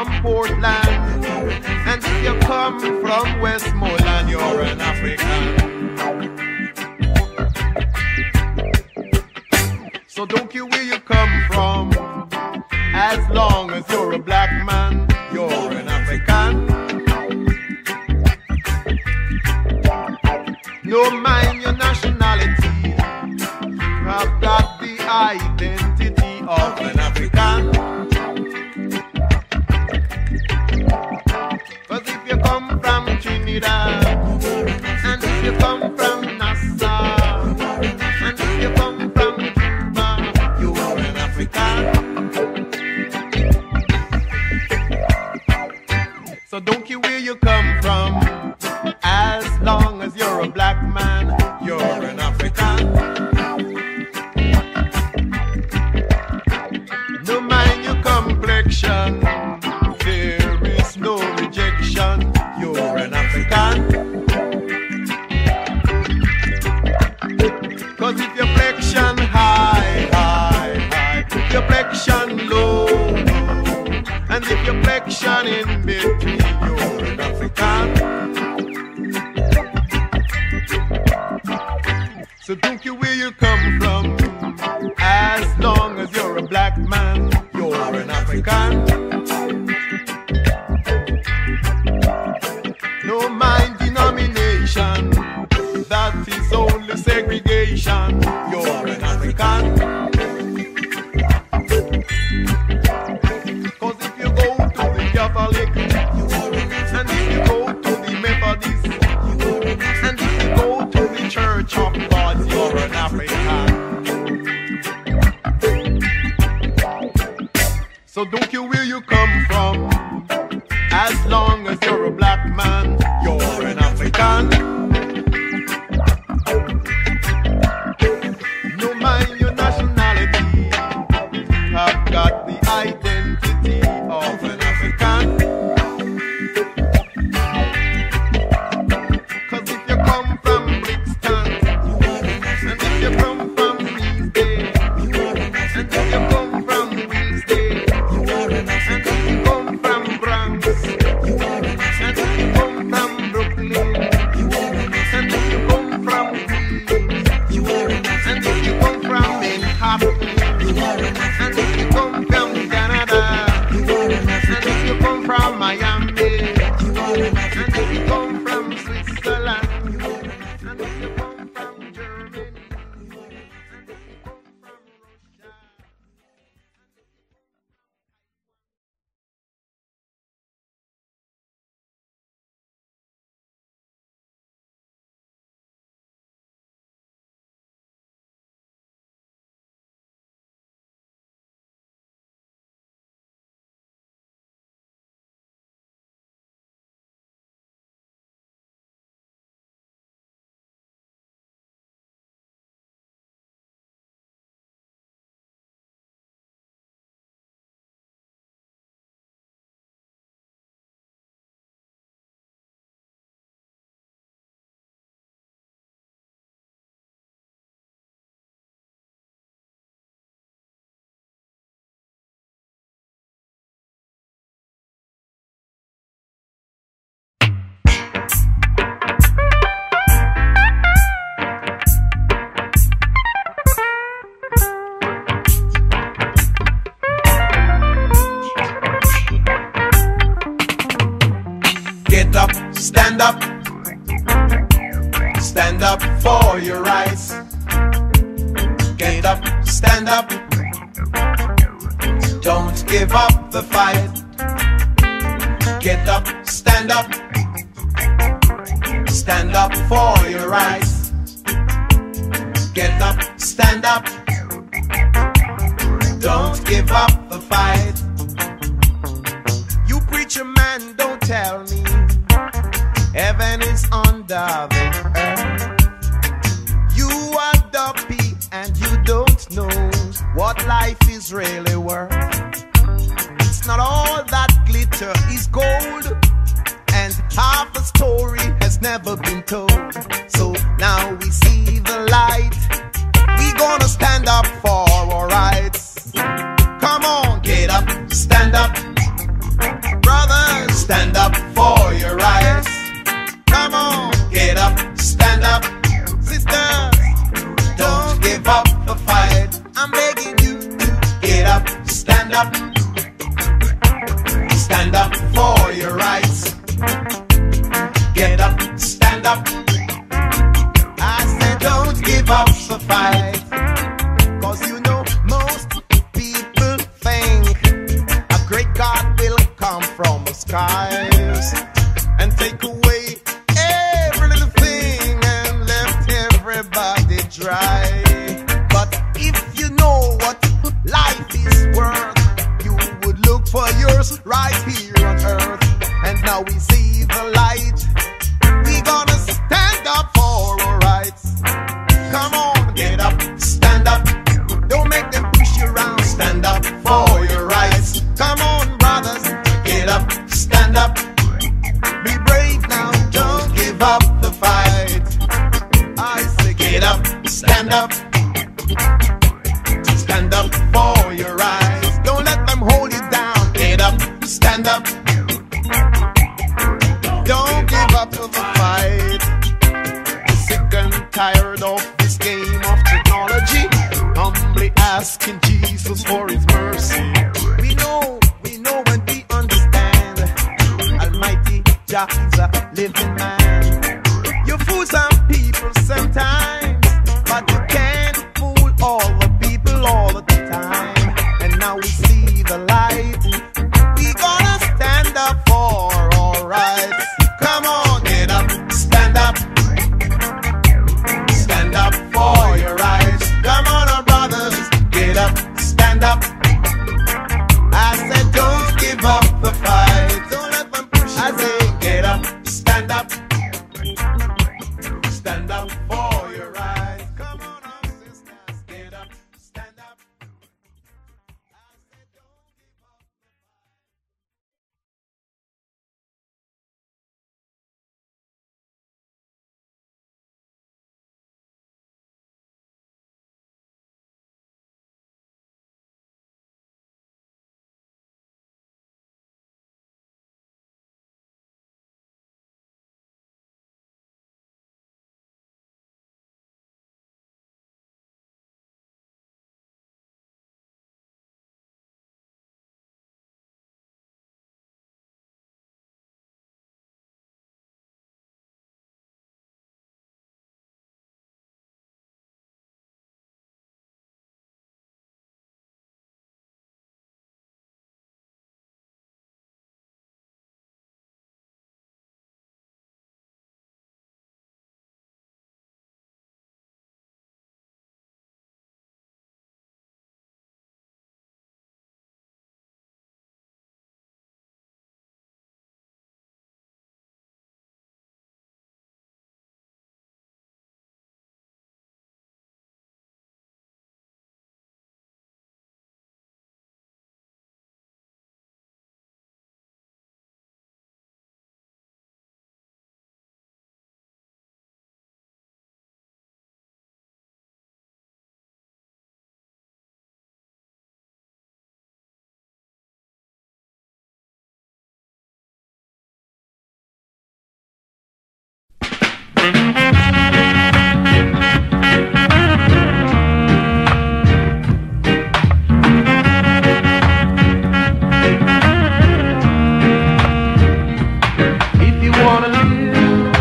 from Portland, and if you come from Westmoreland, you're an African. So don't care where you come from, as long as you're a black man, you're an African. No mind your nationality, I've got the identity of an African. Cause if you come from Trinidad, and if you come from Nassau, and if you come from Cuba, you're an African. So don't care where you come from, as long as you're a black man, you're an African. No mind your complexion, there is no rejection, you're an African. Cause if your flexion high, high, high, your flexion low, and if your flexion in between, you're an African. So don't care where you come from, as long as you're a black man, you're an African. No mind denomination, that is only segregation, you're an African. Cause if you go to the Catholic, and if you go to the Methodist, and if you go to the Church of God, you're an African. So don't care where you come from, as long as you're a black man, you're an African. No mind your nationality, I've got the identity of an African. Cause if you come from Brixton, and if you come from Queensday, and if you come from Wednesday, and if you come from Bronx, and if you come from Brooklyn, and if you come from Queens, and if you come from Manhattan, and if you come from Canada, and if you come from Miami, and if you come from Switzerland, and if you come from Germany, and if you come from Russia. Get up, stand up, stand up for your rights. Get up, stand up, don't give up the fight. Get up, stand up for your rights. Get up, stand up, don't give up the fight. You preacher man, don't tell me heaven is under the earth. You are dopey and you don't know what life is really worth. It's not all that glitter is gold, and half a story has never been told. So now we see the light, we gonna stand up for our rights. Come on, get up, stand up, up. Stand up for your rights. Don't let them hold you down. Get up, stand up. Don't give up to the fight. Sick and tired of this game of technology. Humbly asking Jesus for his mercy. We know and we understand. Almighty Jah is a living man. You fool some people sometimes, but you can't fool all the people all the time. And now we see the light. We gonna stand up for our rights. Come on, get up, stand up. Stand up for your rights. Come on, our brothers, get up, stand up. I said don't give up the fight. Don't let them push you. I say get up, stand up. Stand up for your rights. Come on, our sisters, get up, stand up. I said don't give up. If you wanna live,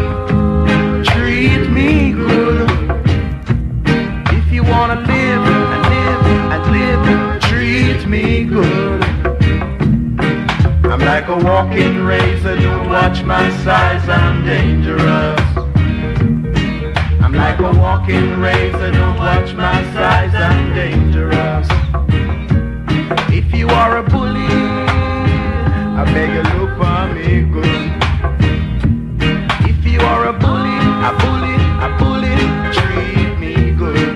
treat me good. If you wanna live and live and live, treat me good. I'm like a walking razor, don't watch my size, I'm dangerous. I'm like a walking razor, don't watch my size, I'm dangerous. If you are a bully, I beg you look for me good. If you are a bully, treat me good.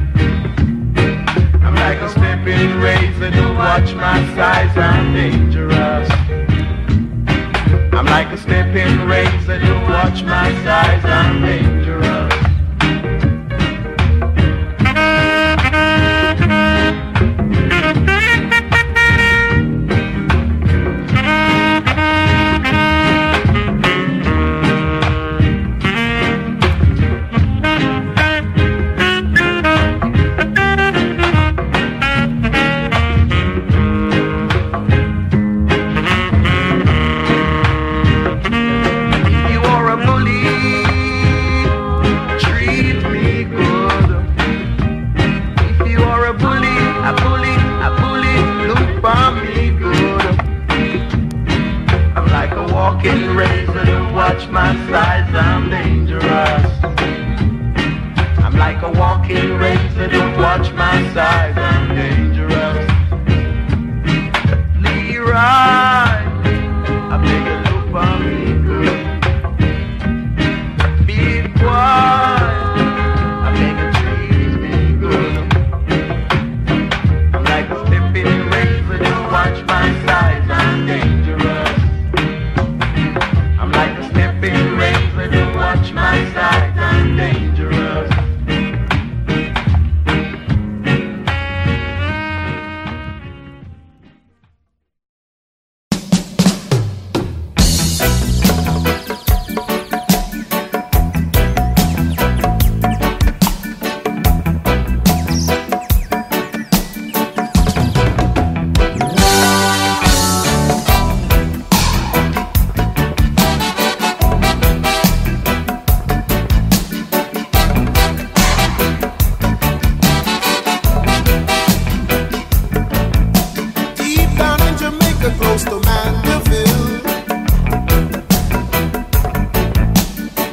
I'm like a stepping razor, don't watch my size, I'm dangerous. I'm like a stepping razor, don't watch my size, I'm dangerous. Watch my size, I'm dangerous. I'm like a walking razor, don't watch my size, I'm dangerous. Leroy, I beg you look for me good. Big boy, I beg you treat me good. I'm like a stepping razor, don't watch my size, I'm dangerous. I'm like a stepping razor, don't watch my size, I'm dangerous.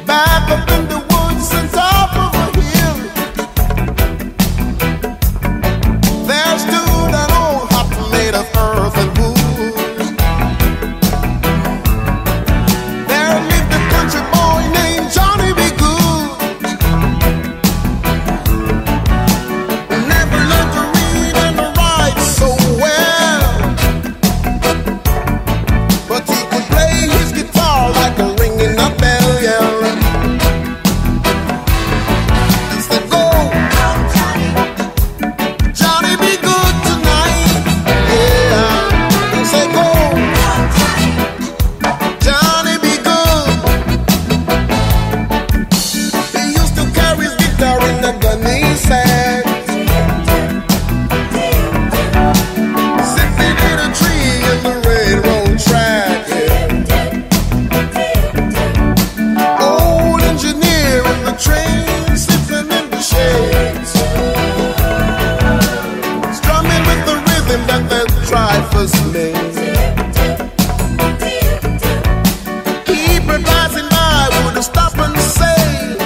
back up in the woods and top of a hill. There stood an old hut made of earth and wood. There lived a country boy named Johnny B. Good, who never learned to read and to write so well, but he could play his guitar like a ringing a bell, yeah. And said, go, Johnny, be good tonight, yeah. And say, go, Johnny, be good. He used to carry his guitar in the gun he said, sitting in a tree in the railroad track, yeah. Old engineer in the train, sitting in the shades, strumming with the rhythm that the drivers made. People passing by would stop and say,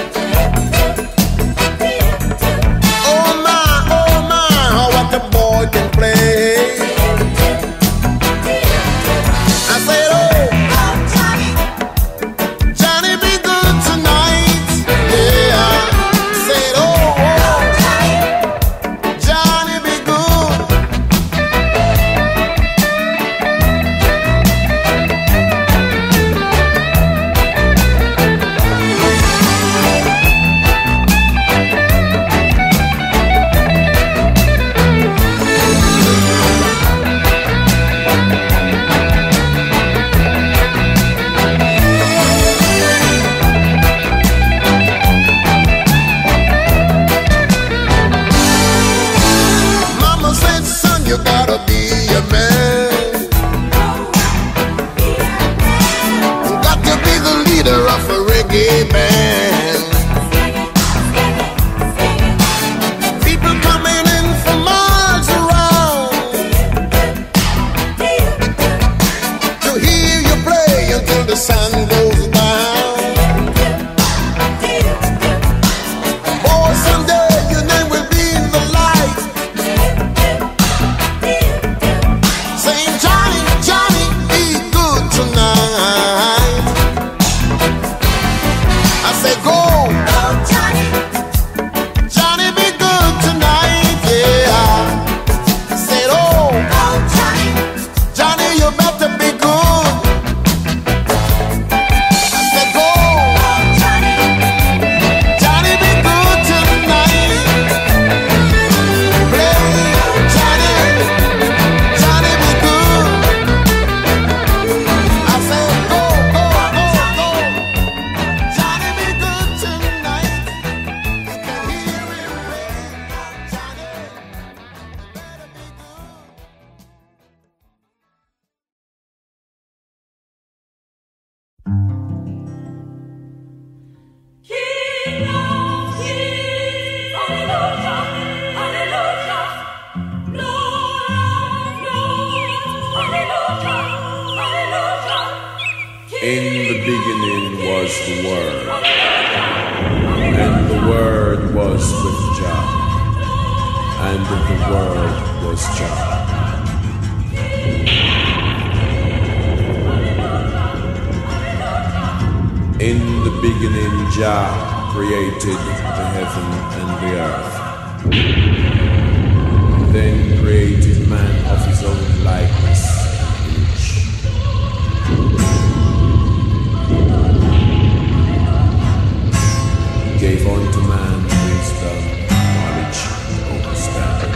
oh my, how what the boy can play. I said, oh, Johnny, be good tonight, yeah. I said, oh, Johnny, be good. Mama said, son, you gotta be a man. You got to be the leader of a reggae band. People coming in from miles around to hear you play until the sun goes down. Oh, someday your name will be in the light, saying, Johnny, Johnny, be good tonight. I say, go, Johnny, be good tonight, yeah. I said, oh, Johnny, you better be good. I said, go, Johnny, be good tonight. Play, Johnny, Johnny, be good. I said, go, Johnny, be good tonight. You can hear him play, Johnny, better be good. King of kings, hallelujah, hallelujah. Lord of lords, hallelujah, hallelujah. In the beginning was the Word, and the Word was with Jah, and the Word was Jah. In the beginning, Jah created the heaven and the earth. Then created man of his own likeness, image. Gave unto man wisdom, knowledge, and understanding.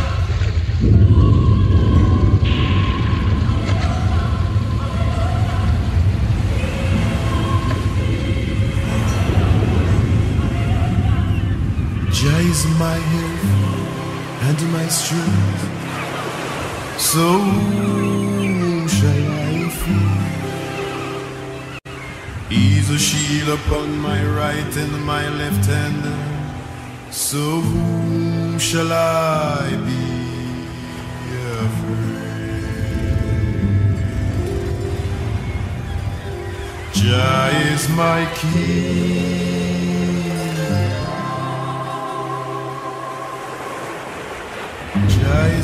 Jah is my help and my strength, so whom shall I fear? He's a shield upon my right and my left hand, so whom shall I be afraid? Jah is my king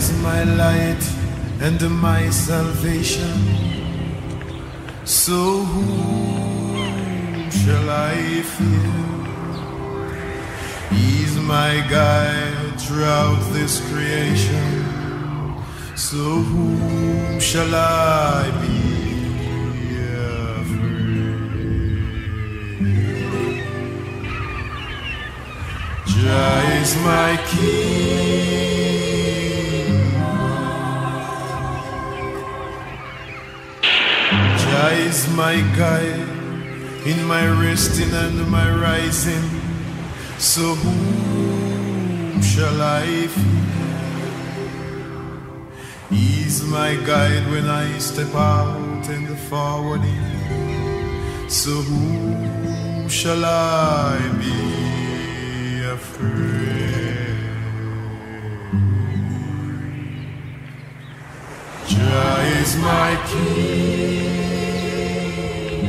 is my light and my salvation. So whom shall I fear? He's my guide throughout this creation. So whom shall I be afraid? Jah is my King. Jah is my guide in my resting and my rising. So whom shall I fear? He's my guide when I step out in the forwarding. So whom shall I be afraid? Jah is my King.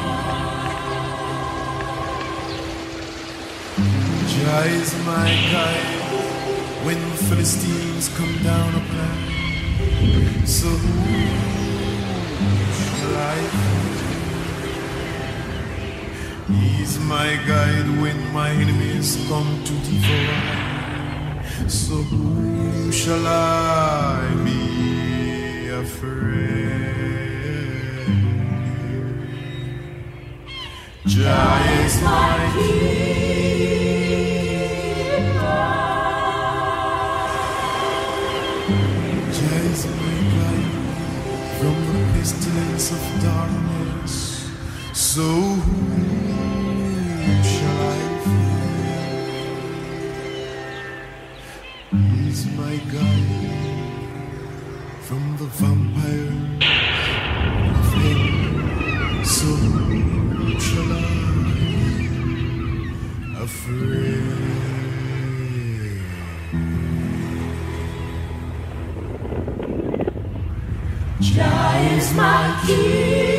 Jah is my guide when the Philistines come down upon. So whom shall I fear? He's my guide when my enemies come to devour. So whom shall I be afraid? Jah is my King. Jah is my guide from the pestilence of darkness. So whom shall I fear? He's my guide from the vampire flame. So whom shall I be afraid? Jah is my King.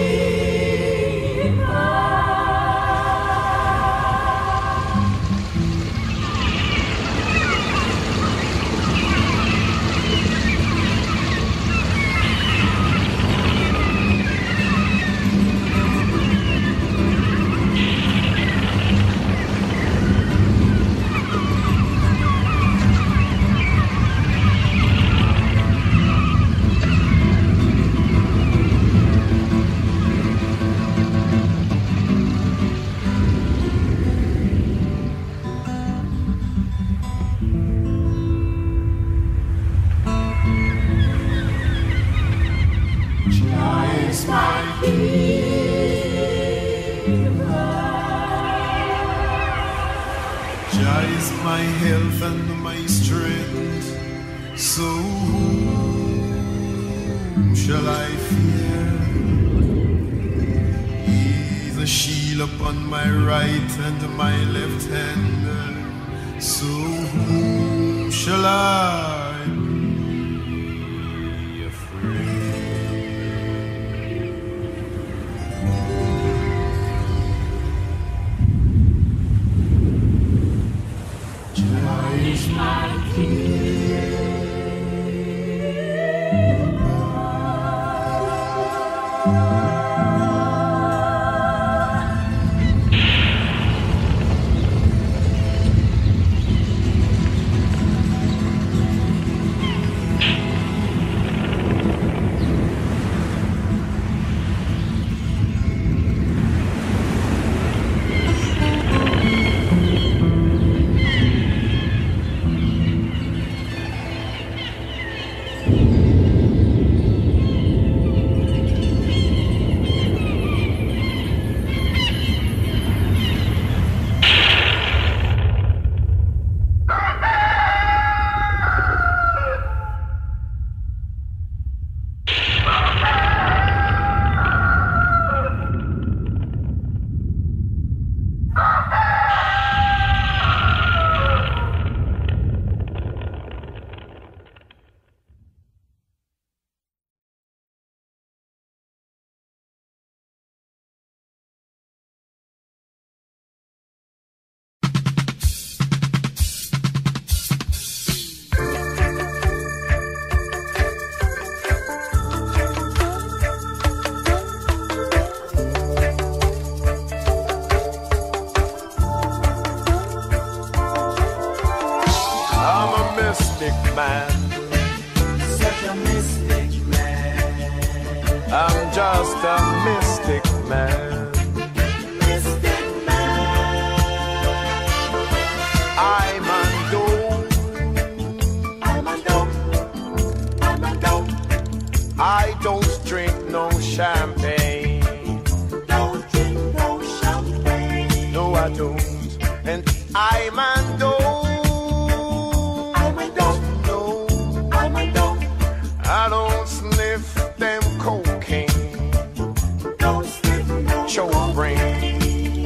Jah is my health and my strength. So whom shall I fear? He's a shield upon my right and my left hand. So whom shall I be afraid? Jah is my mystic man. Such a mystic man. I'm just a mystic man. Mystic man. I'm undone. I'm undone. I'm undone. I don't drink no champagne. Don't drink no champagne. No, I don't. And I'm undone. I'm undone. No, I'm undone. I don't sniff them cocaine. Don't sniff no Choke brain.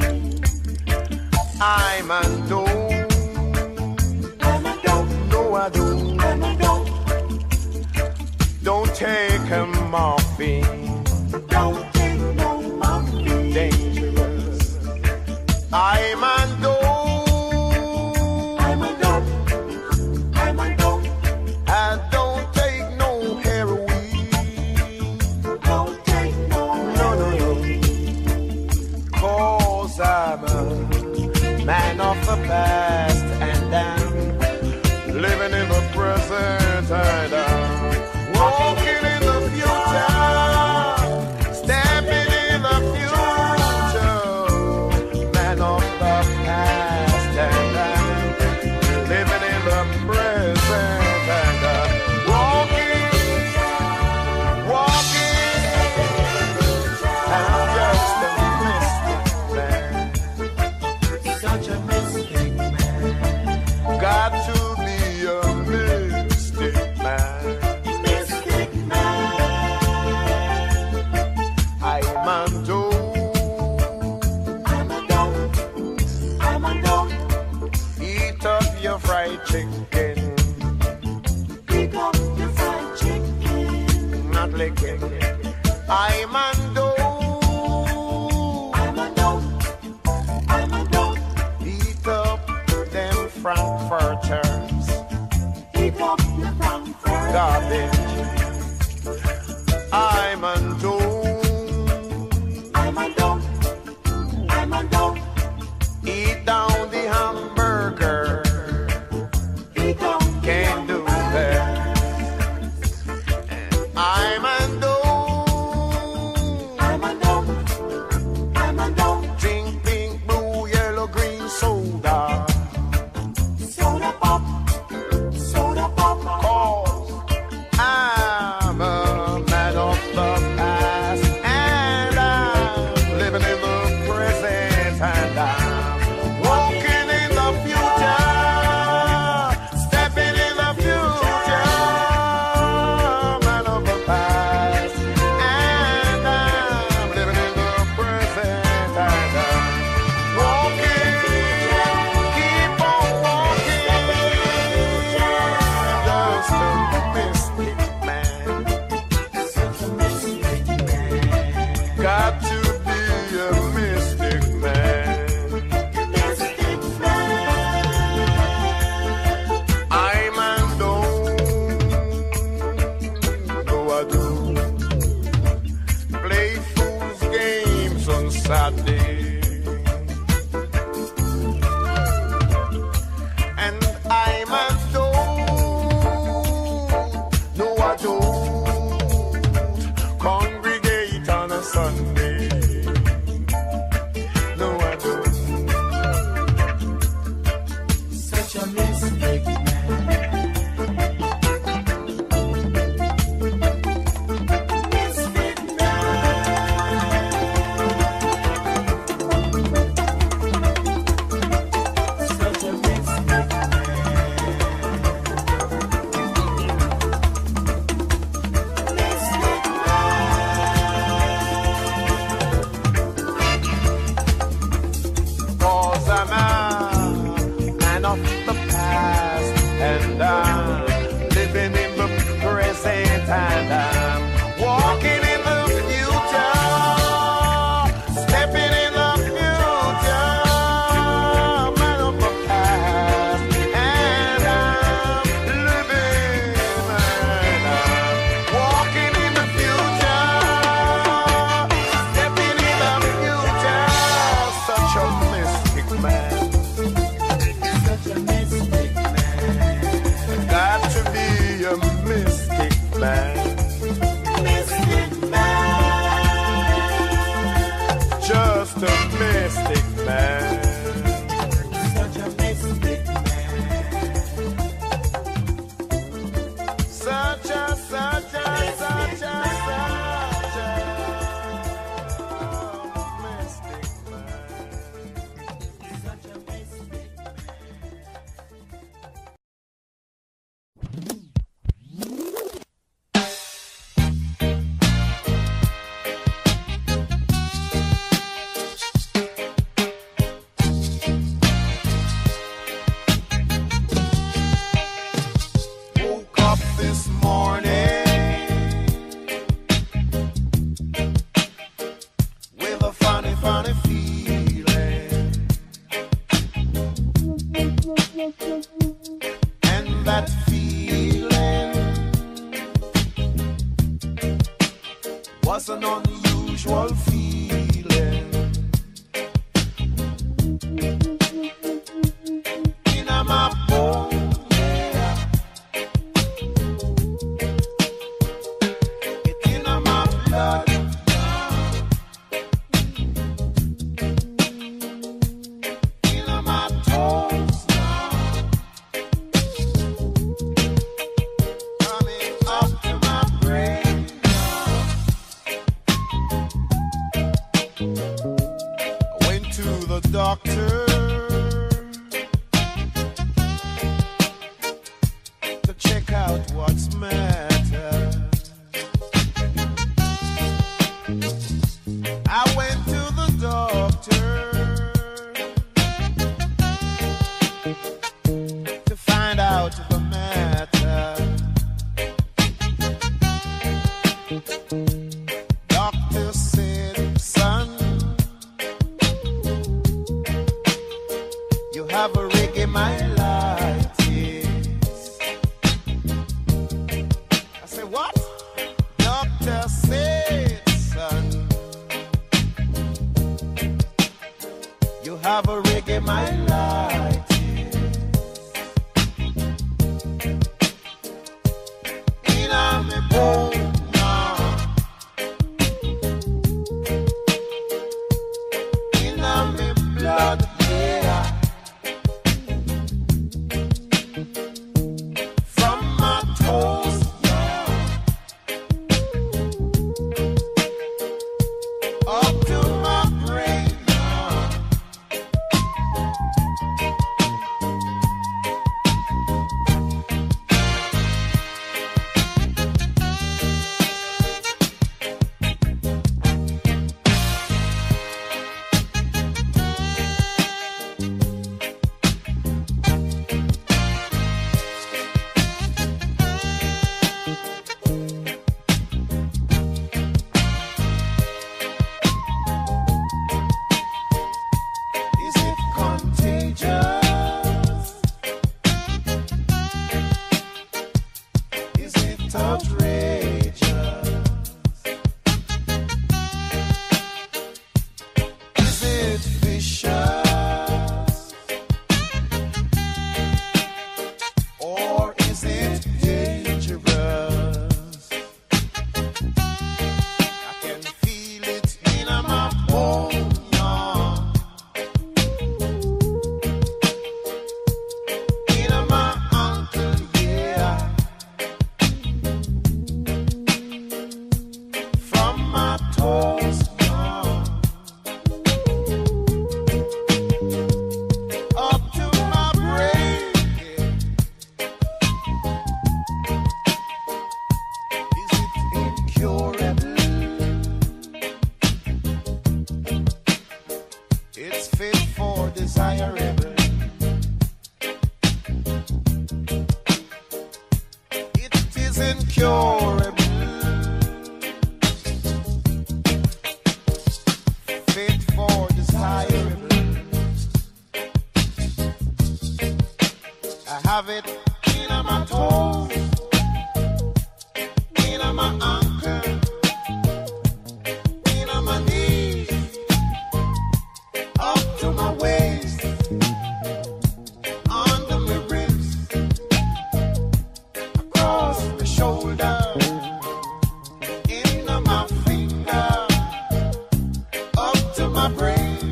I'm undone. I'm undone. No, I don't. I'm undone. Don't take a morphine. Don't take no morphine. Dangerous. I'm undone. I'm undone. I'm undone. I don't take no heroin. Don't take no No, no, no. 'Cause I'm a man of the past and I'm living in the present and I'm walking in the future, stepping in the future. Man of the past and I'm living in the present and I'm walking. I'm just a mystic man. Such a mystic man. Got to be a mystic man. Mystic man. I'm undone. I'm undone. I'm undone. Eat up your fried chicken, Pick up your fried chicken. not licking. I'm undone. I'm undone. I'm undone. Eat up them frankfurters, Pick up your Frankfurt. garbage. I'm undone. I'm undone. I'm undone. Eat down the hamburger. Pick up your Can't do that. I'm undone. I'm undone. I'm undone. Drink pink, blue, yellow, green soda. Soda pop. Soda pop. 'Cause I'm a man of the past and I'm living in the present and I'm walking in the future, stepping in the future. Man of the past and I'm living in the present and I'm walking. Keep on walking. Just a mystic man. Such a mystic man. Got to be a mystic man. Mystic man. I'm undone. No, I do. Play fool's games on Saturday. And I'm undone. No, I don't. Congregate on a Sunday. No, I don't. Such a mystic man. Mystic man. Such a mystic man. Mystic man. 'Cause I'm a man of the past and I'm living in the present and I'm walking in the future, stepping in the future. Man of the past and I'm living and I'm walking in the future, stepping in the future. Such a mystic man. unusual feeling in my bone, yeah. It's in my blood, in my toes, coming up to my brain. I went to the doctor to check out what's matter. I went to the doctor to find out the matter. Doctor said, son, you have a reggae myelitis. I said, what? Doctor said, son, you have a reggae myelitis. In my bone now, in my blood, yeah. From my toes, yeah, up to my brain, yeah. Is it contagious? Is it outrageous? Is it vicious? Or is it dangerous? I can feel it in my bone, yeah. In my ankle, yeah. From my toes, yeah. Up to my brain, yeah. Is it incurable? It's fit for desirable. It is incurable. Fit for desirable. I have it in my toes, in my ankle, in my knees, up to my waist, under my ribs, across my shoulder, in my finger, up to my brain.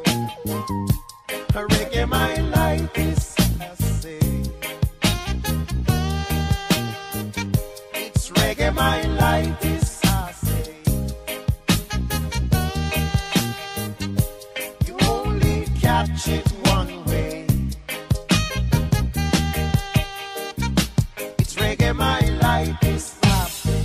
Reggae my life is, I say. It's reggae my life is, I say. You only catch it one way. It's reggae my life is, I say.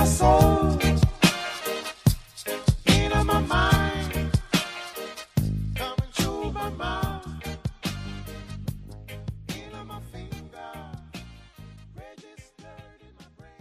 soul, in my mind, coming through my mouth, in my finger, registered in my brain.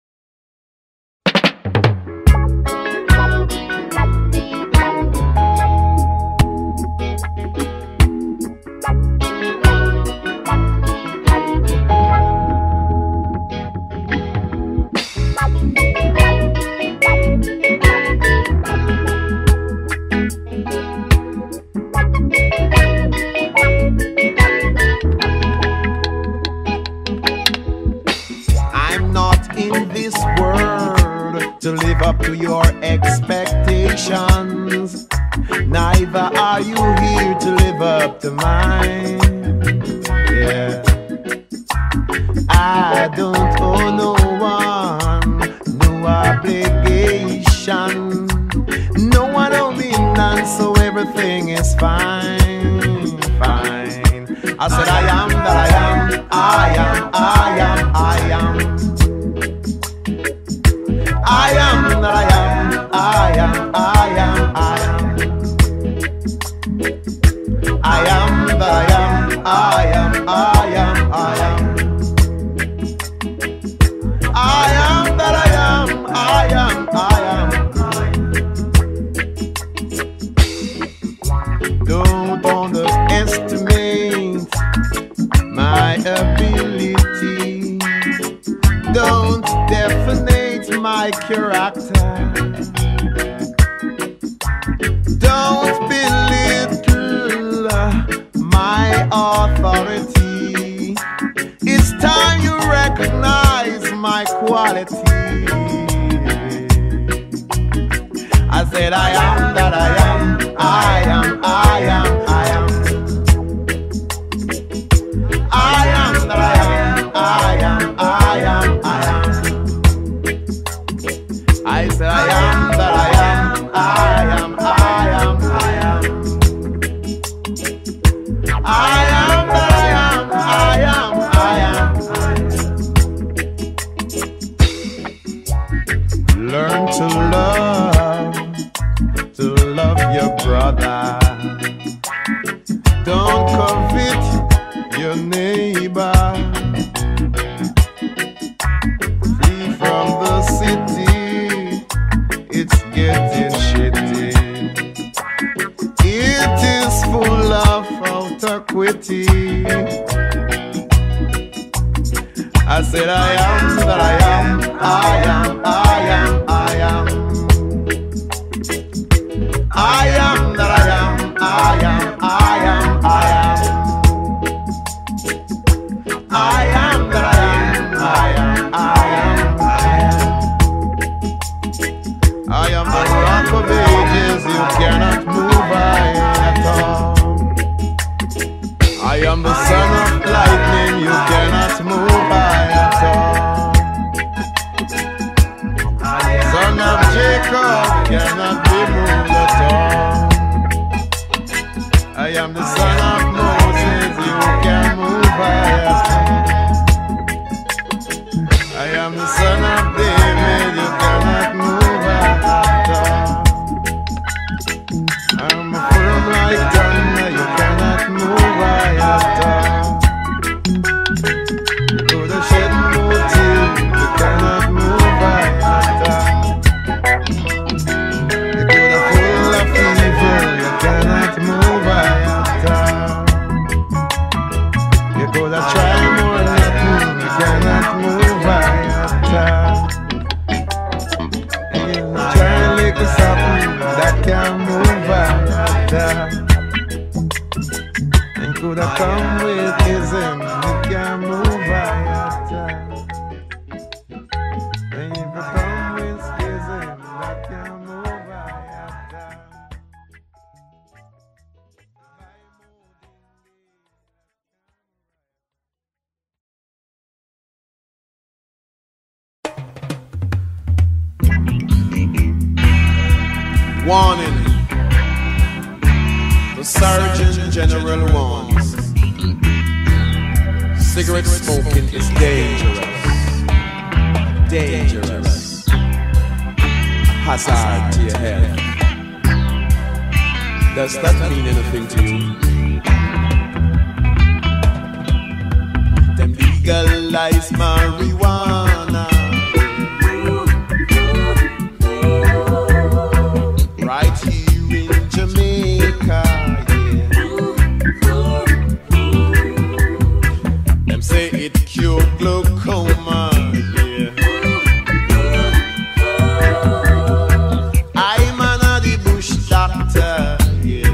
I'm not in this world to live up to your expectations. Neither are you here to live up to mine. Yeah. I don't owe no one, no obligation. No one owe me none, so everything is fine, fine. I said I am that I am, I am, I am, I am. I am that I am, I am, I am, I am. I am that I am, I am, I am, I am. I am that I am, I am, I am. Don't underestimate my ability. Don't definite my character. Don't belittle my authority. It's time you recognize my quality. I said I am that I am, I am, I am, I am. I am that I am, I am, I am, I am. I said I am that I am, I am, I am, I am. I am that I am, I am, I am. Learn to love your brother. Don't covet your neighbor. Flee from the city, it's getting shitty. It is full of autocrity. I said I am that I am, I am, I am, I am. I am that I am, I am, I am, I am. I am that I am, I am, I am, I am. I am the rock of ages, you cannot move by at all. I am the son of lightning, you cannot move by at all. Son of Jacob cannot be moved at all. I am the son of Moses, you can move by at all. I am the son of David, you cannot move by at all. I'm firm like thunder, you cannot move by at all. You could have shed more tears, you cannot move by at all. You could have full of evil, you cannot move by at all. You could have tried more nothing, you cannot move by at all. And you try to lick something that can move by at all. And could have come with ism, you can move by at all. And if you come with ism, that can move by at all. Warning. The Surgeon General warns. Cigarette smoking is dangerous. Dangerous. hazard to your health. Does that mean anything to you? Them legalize marijuana right here in Jamaica, yeah. Them say it cure glaucoma, yeah. I'm an the bush doctor, yeah.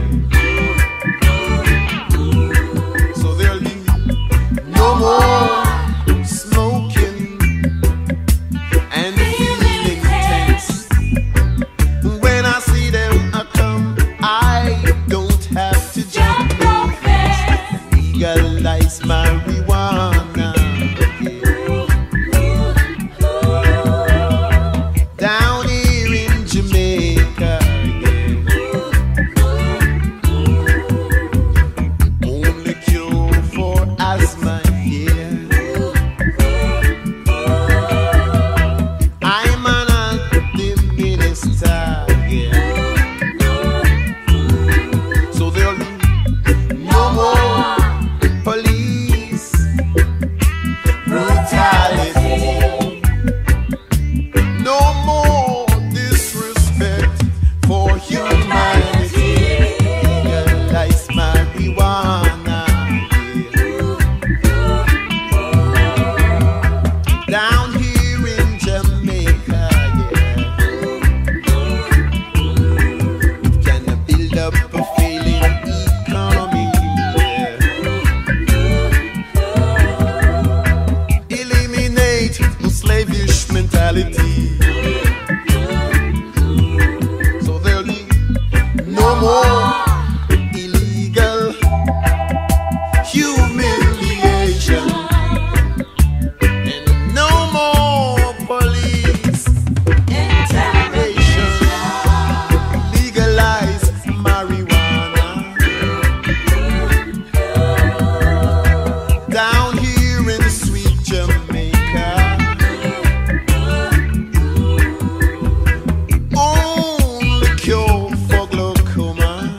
So there'll be no more smoking and feeling tense. When I see them come, I don't have to jump no fence. Legalize marijuana, yeah. Down here in Jamaica, yeah. Only cure for asthma, yeah. I'm an anti-minister, yeah. So there'll be no more police brutality, no more disrespect for humanity. Legalize marijuana, yeah. Down here in Jamaica, yeah. It can build up a failing economy, yeah. Eliminate the slavish mentality. So there'll be no more illegal humiliation and no more police intervention. Legalize marijuana down here in sweet Jamaica. Only cure for glaucoma.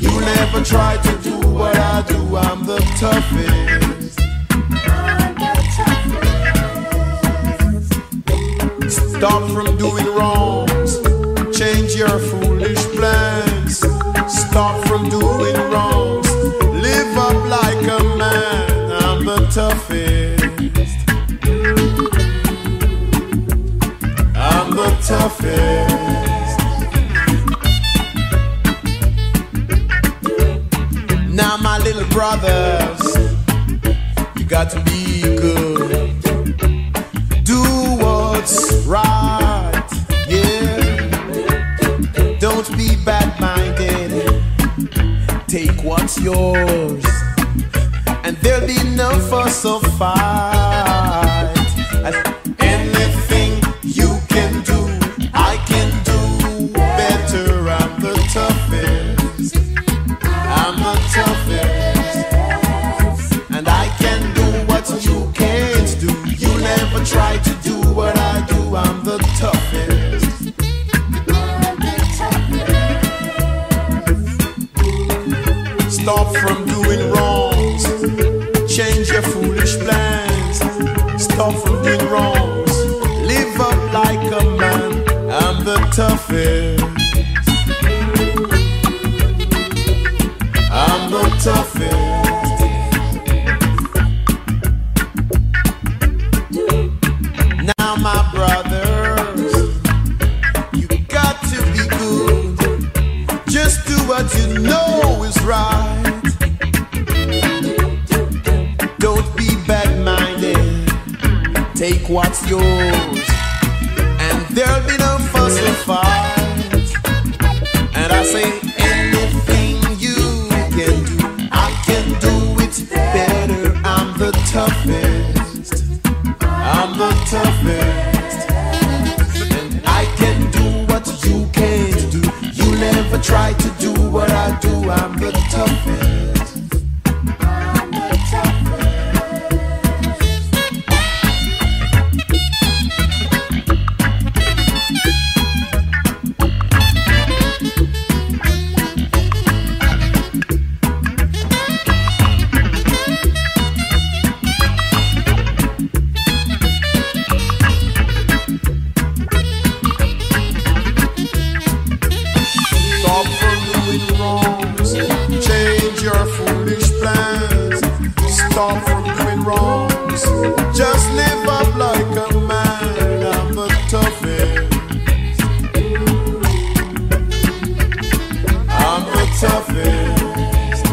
You never try to do what I do. I'm the toughest. Stop from doing wrongs. Change your foolish plans. Stop from doing wrongs. Live up like a man. I'm the toughest. I'm the toughest. Now my little brothers, you got to be good. Do what's right, yeah. Don't be bad-minded. Take what's yours, and there'll be no fuss or fight. Anything you can do, I can do better. I'm the toughest. I'm the toughest, and I can do what you can't do. You never try to do what I do. I'm the toughest. Stop from doing wrongs. Change your foolish plans. Stop from doing wrongs. Live up like a man. I'm the toughest. I'm the toughest. Now my brothers, you got to be good. Just do what you know is right. Don't be bad-minded. Take what's yours, and there'll be no fuss or fight. And I say anything you can do, I can do it better. I'm the toughest. I'm the toughest, and I can do what you can't do. You never try to do what I do. I'm the toughest. I'm the toughest. Stop from doing wrongs. Change your foolish plans. Stop from doing wrongs. Just live up like a man. I'm the toughest. I'm the toughest.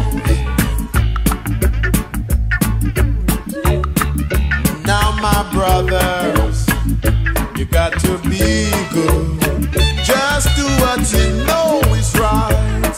Now my brothers, you got to be good. Just do what you know is right.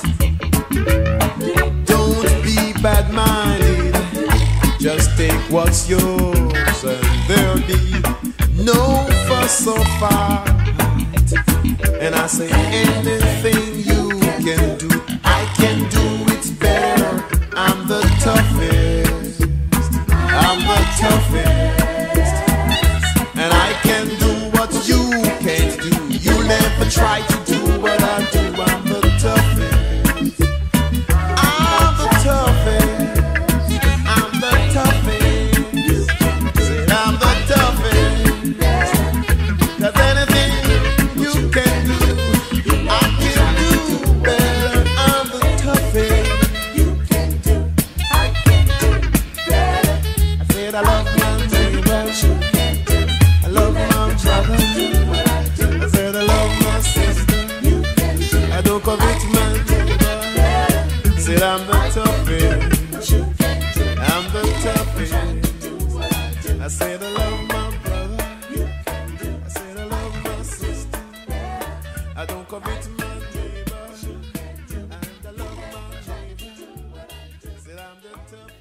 Don't be bad-minded. Just take what's yours, and there'll be no fuss or fight. And I say anything you can do, I can do it better. I'm the toughest. I'm the toughest, and I can do what you can't do. You never try to do what I do. I'm the toughest. I'm the toughest. I'm the toughest. Said I'm the toughest. 'Cause anything you can do, I can do better. I'm the toughest. You can do, I can do better. I said I love my neighbor. I love my brother. I said I love my sister. I don't commit my neighbor. Said I'm the toughest. I'm the toughest. I said I love my brother. I said I love my sister. I don't commit my neighbor. And I love my neighbor. Said I'm the toughest.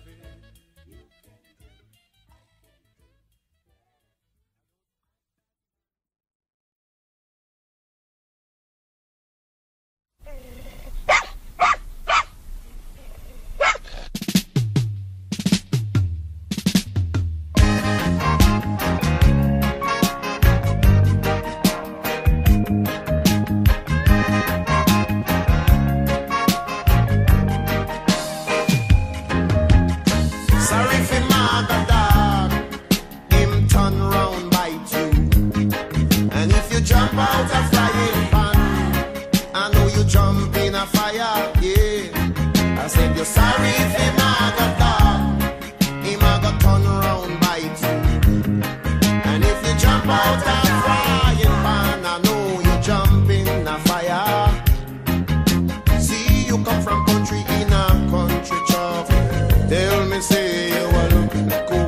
said you're sorry if him a go dog, him a go turn round bite you. And if you jump out a frying pan, I know you jump in a fire. See you come from country in a country chop. Tell me say you a looking cool.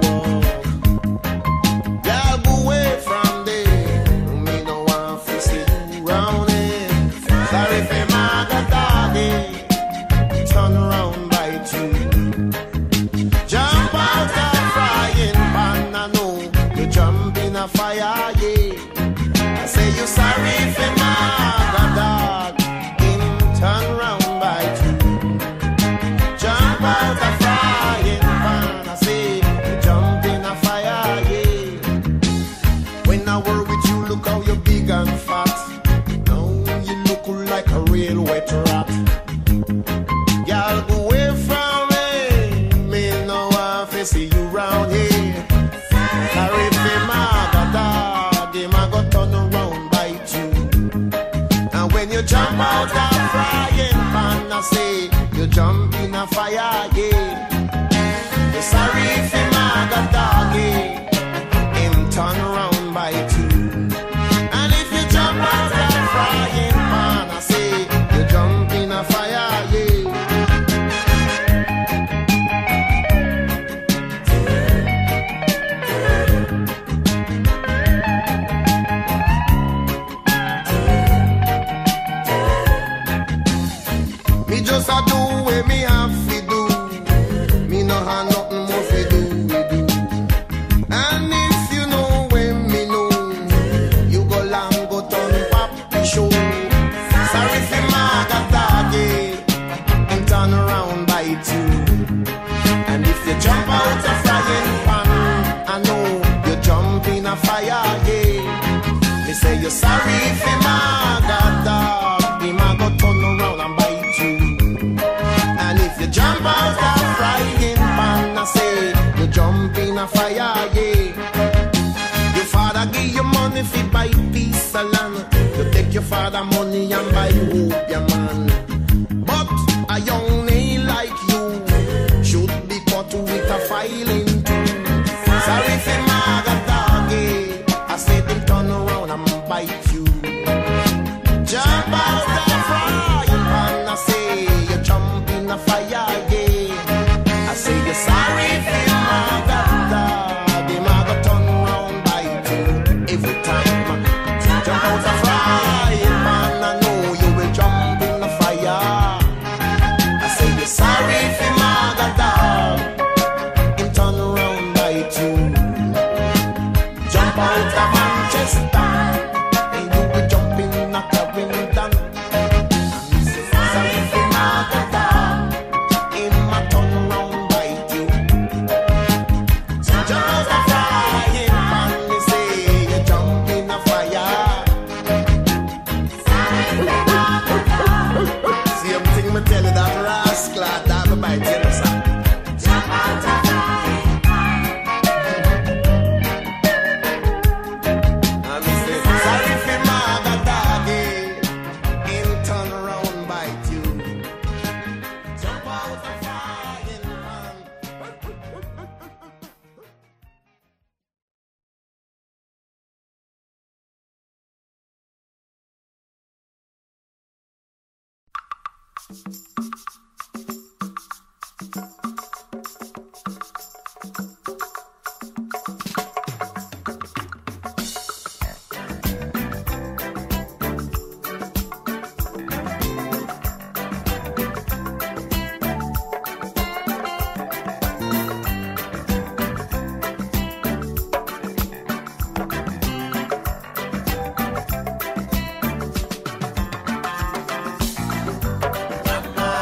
Y'all go away from there. Me no want to see you round here. Sorry if him a go doggy, turn around bite you. Jump out a frying pan, I know you jump in a fire, yeah. I say you sorry if him a go dog, him turn round bite you. Jump out a frying pan, I say you jump in a fire, yeah. When I work with you, look how you're big and fat. Now you look like a real wet rat. Y'all go away from me. Me no want to see you round here. Sorry if him a go dog, him a go turn around bite you. And when you jump out a frying pan, I say you jump in a fire, yeah. You're sorry if him a go doggy, him turn around bite you. And if you jump out a frying pan, I say you jump in a fire, yeah. Me just a do what me have to do. Me no have nothing more to do. And if you know when me know, you go long go turn papi show. Sorry if him a go doggy, him turn around bite you. And if you jump out a frying pan, I know you jump in a fire, yeah. Me say you sorry if him a go dog, him a go turn around and bite you. And if you jump out a frying pan, I say you jump in a fire, yeah. Your father give you money fi buy piece of land. You take your father money and buy hope your man. But a young nail like you should be cut with a filing tool. Sorry if him a go doggy, I said him turn around and bite you. Jump out the frying pan, I say you jump in a fire, yeah. I say you're sorry if him a go dog, him a go turn around bite you every time. Jump out the frying pan, I know you will jump in the fire. I say you're sorry if him a go dog, him turn around bite you. Jump out of Manchester, and you will jump in a Carrington. Sorry if him a go dog, him a turn around bite you. Jump out of frying pan, me say you jump in a fire. Same thing me tell you that rascal a dog bite you, sir. Jump out of frying pan. And me say, sorry if him a go doggy, him turn around bite you. Jump out the frying pan. Grandma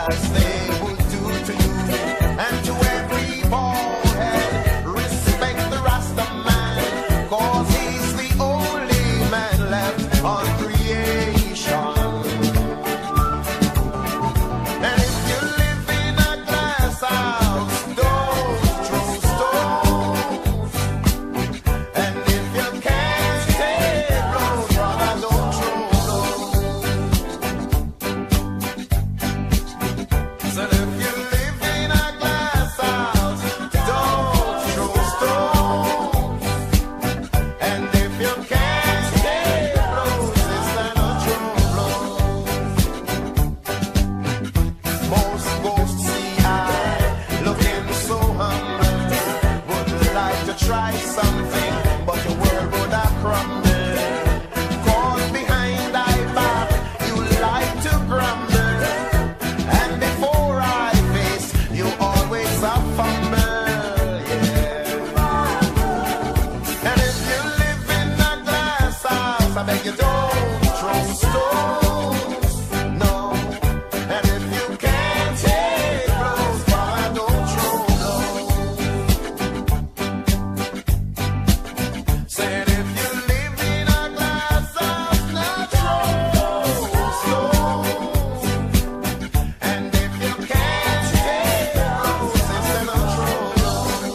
as they would do to you. And to every bald head, respect the Rasta man, 'cause he's the only man left on creation. And if you live in a glass house, don't throw stones. And if you can't take blows, brother, don't throw blows. So if you live in a glass house, don't throw stones. And if you can't take blows, it's not a throw blows. Most ghosts see I looking so humble, would like to try something, but the world would have crumbled. 'Cause behind thy back you like to grumble, and before I face you always a fumble. Yeah. And if you live in a glass house, I beg you don't throw stones. No. And if you can't take blows, brother, don't throw blows. Said if you live in a glass house, not throw stones. And if you can't take blows, instead of throw blows.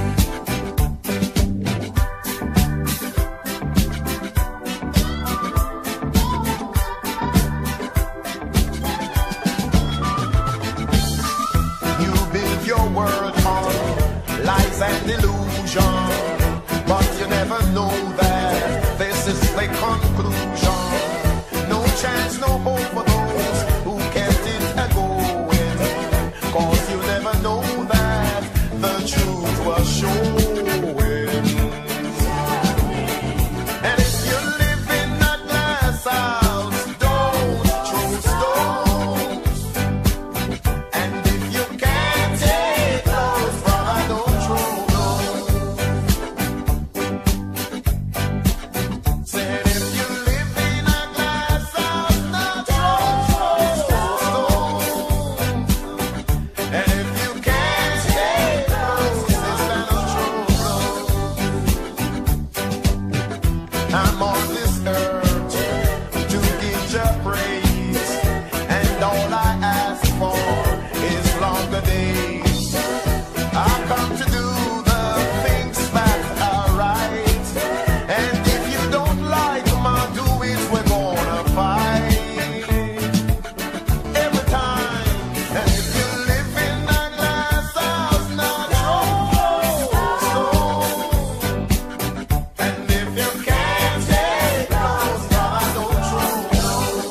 You build your world on lies and illusion, but you never know that this is the conclusion. No chance, no hope for those who kept it a-going, 'cause you never know that the truth was showing. And if you live in a glass house, don't throw stones. And if you can't take those, brother, don't throw those. Said if you live in a glass house, not throw stones. And if you can't take those, instead of throw those. I'm on this earth to give you praise, and all I ask for is longer days. I come to do the things that are right, and if you don't like my doings, we're gonna fight every time. And if you live in a glass house, not throw stones. And if you can't take those, brother, don't throw those.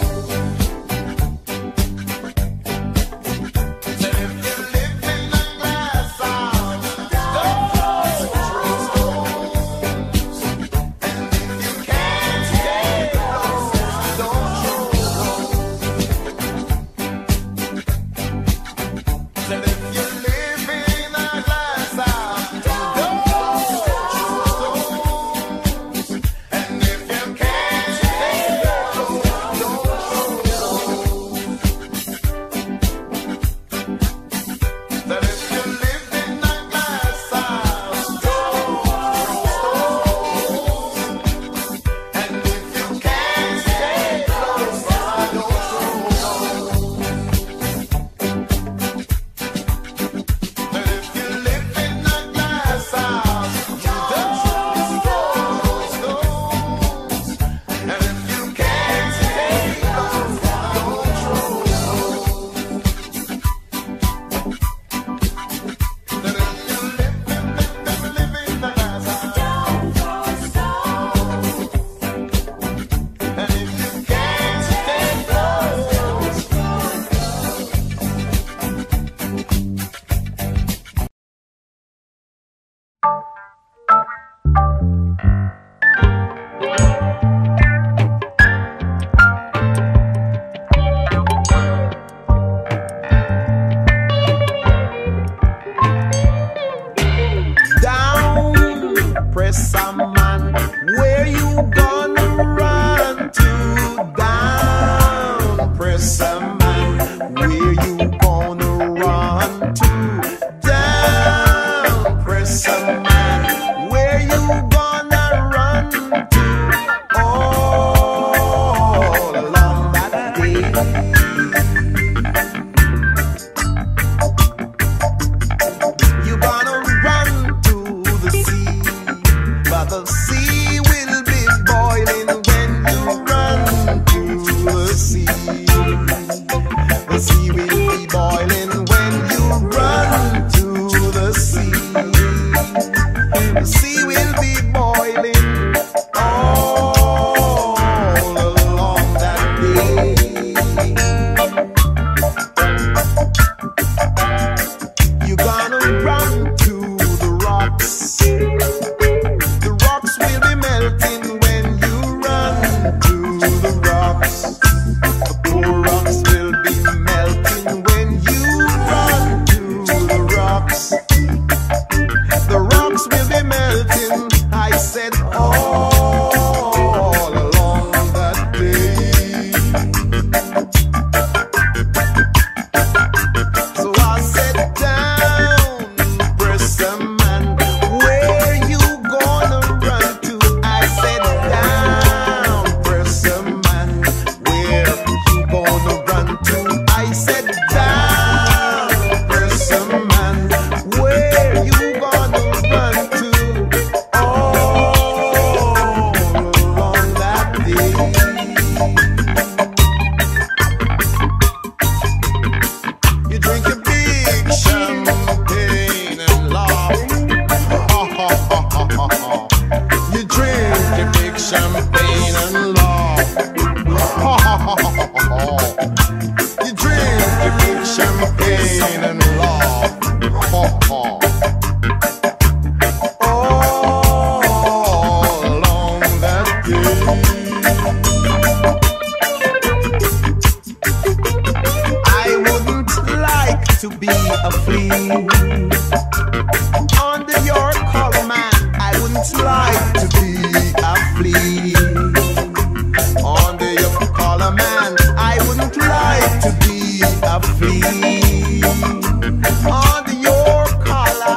Said if you live in a glass house, don't throw stones. And if you can't take those, don't throw those. Said if you live in a glass house, don't throw stones. And if you can't take those, don't throw those. That if you live in a glass house, don't throw stones. And if you can't take those, don't throw those. That if you live in a glass house, don't throw stones. And if you can't take those, don't throw those. That if you live in a glass house, don't throw stones. And if you can't take those, down, press some man, where you gonna run to? Down, press some man, where you gonna run to? Down, pressure man. Where you gonna run to? All along that day. You gonna run to the sea, but the sea will be boiling when you run to the sea. The sea will be boiling when you run to the sea. The sea will be boiling all along that day. You're gonna run to the rocks. The rocks will be melting when you run to the rocks. The poor rocks will be melting when you run to the rocks. The rocks will be melting, I said, all along that day. So I said, down, pressure man, where you gonna run to? I said, down, pressure man, where you gonna run to? I said, down, pressure man, where you gonna run to? All along that day. You drink a big champagne and laugh. You drink a big champagne and laugh. You drink a big champagne and laugh. All along that day. I wouldn't like to be a flea under your collar, man. I wouldn't like to be a flea under your collar, man. I wouldn't like to be a flea under your collar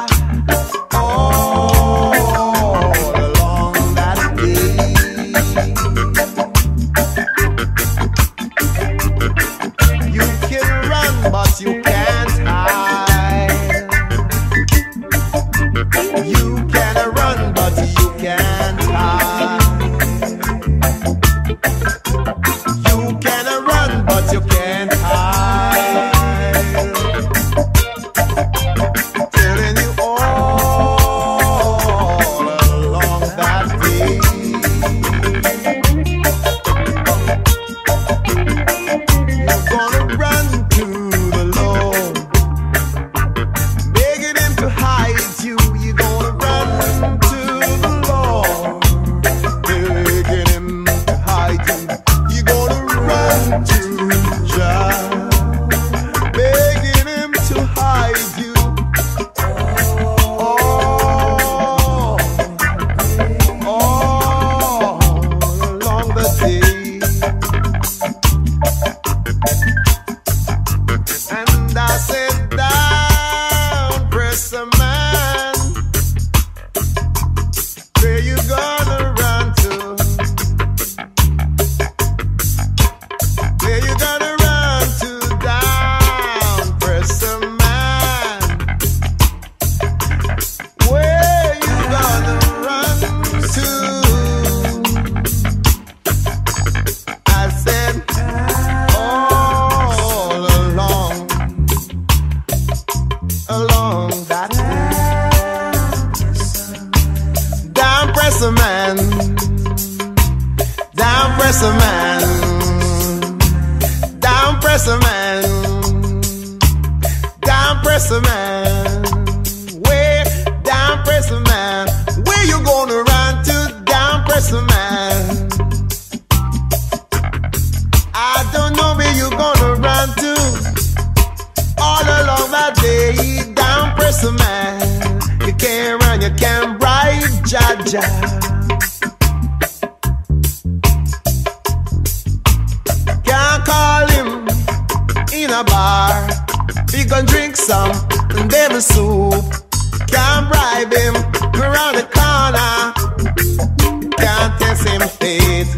all along that day. You can run, but you can't hide. You can run, but you can't hide. You can run, but you can't hide. Telling you all along that day. You're gonna run to the Lord, begging him to hide you. You're gonna run to the Lord, begging him to hide you. You're gonna run to Jah, begging him to hide you. All along the day. And I said, down, pressure man, where you gonna run to? Where you gonna run to? Down, pressure man, where you gonna run to? I said, all along that down pressure man, down pressure man, down pressure man, down pressure man, where down pressure man, where you gonna run to? Down pressure man, I don't know where you gonna run to. All along that day, down pressure man, you can't run, you can't ride, Jaja. Can't call him in a bar. He can drink some devil soup. Can't bribe him around the corner. Can't test him fate.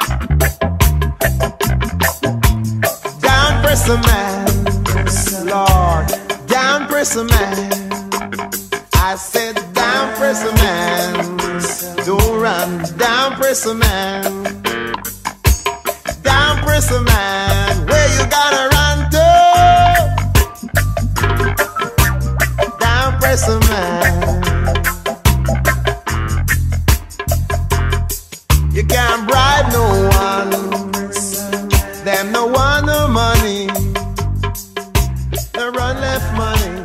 Down press a man, Lord. Down press a man. I said down press a man. Don't run. Down press a man. Down press a man. Where you gotta run to? Down press a man. You can't bribe no one. Them no want no money. They run left money.